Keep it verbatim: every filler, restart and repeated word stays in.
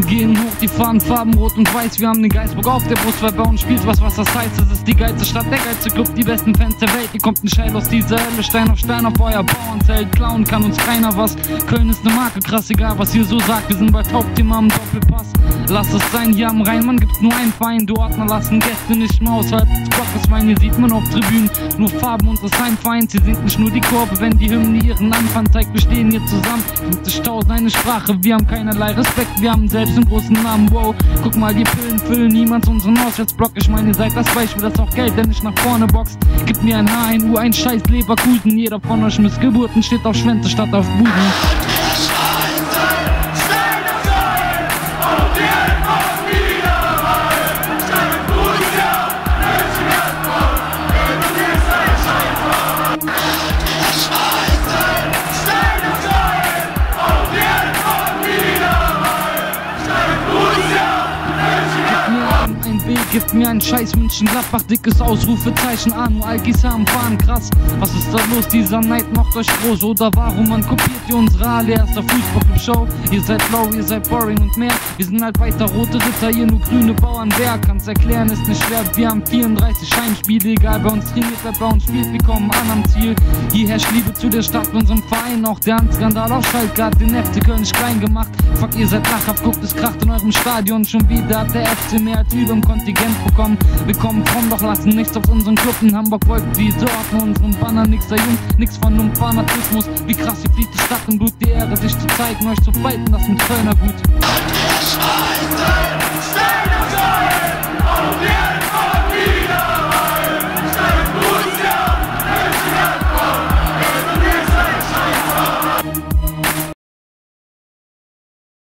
Fahnen gehen hoch, die Fahnen Farben rot und weiß. Wir haben den Geistbock auf der Brust, weil bei uns spielt was, was das heißt. Es ist die geilste Stadt, der geilste Club, die besten Fans der Welt. Hier kommt ein Scheil aus dieser Hölle, Stein auf Stein auf euer Bauernzelt. Klauen kann uns keiner was, Köln ist ne Marke, krass, egal was ihr so sagt. Wir sind bei Hauptthema am Doppelpass. Lass es sein, hier am Rhein-Mann gibt's nur einen Verein. Die Ordner lassen Gäste nicht mehr außerhalb des Blockes weinen. Hier sieht man auf Tribünen nur Farben und das Heimvereins. Hier singt nicht nur die Kurve, wenn die Hymne ihren Anfang zeigt. Wir stehen hier zusammen, fünfzigtausend eine Sprache. Wir haben keinerlei Respekt, wir haben selbst einen großen Namen. Wow, guck mal, die Pillen füllen niemals unseren Auswärtsblock. Ich meine, ihr seid das Beispiel, das auch Geld, der nicht nach vorne boxt. Gib mir ein H, ein U, ein Scheiß Leverkusen. Jeder von euch Missgeburten steht auf Schwänze statt auf Buden. Gibt mir ein Scheiß München-Gladbach, dickes Ausrufezeichen, Anu Algisa am Fahren, krass. Was ist da los, dieser Neid macht euch groß, oder warum man kopiert ihr unsere allererste Fußball-Show? Ihr seid low, ihr seid boring und mehr, wir sind halt weiter rote Ritter, ihr nur grüne Bauern, wer kann's erklären, ist nicht schwer, wir haben vierunddreißig Heimspiele, egal, bei uns trainiert, wer bei uns spielt, wir kommen an am Ziel. Hier herrscht Liebe zu der Stadt, unserem Verein, auch der Handskandal auf Schalke hat den F C Köln nicht klein gemacht. Fuck, ihr seid lachhaft, guckt, es kracht in eurem Stadion, schon wieder hat der F C mehr als über im Kontingent bekommen. Wir kommen vom doch lassen nichts auf unseren Club in Hamburg folgt diese Ordner unseren Banner, nix der Jung, nix von einem Fanatismus. Wie krass, hier fließt die Stadt im Blut, die Ehre sich zu zeigen, euch zu fighten, das mit Kölner gut.